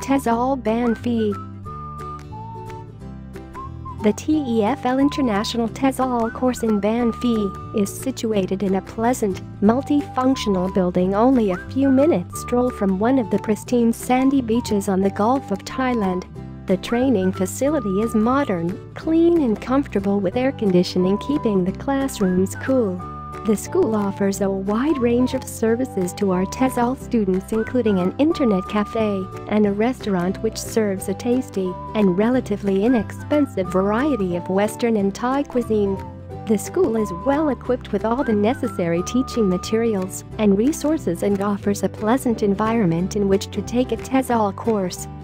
TESOL Ban Phe. The TEFL International TESOL course in Ban Phe is situated in a pleasant, multifunctional building only a few minutes stroll from one of the pristine sandy beaches on the Gulf of Thailand. The training facility is modern, clean and comfortable with air conditioning keeping the classrooms cool. The school offers a wide range of services to our TESOL students, including an internet cafe and a restaurant which serves a tasty and relatively inexpensive variety of Western and Thai cuisine. The school is well equipped with all the necessary teaching materials and resources and offers a pleasant environment in which to take a TESOL course.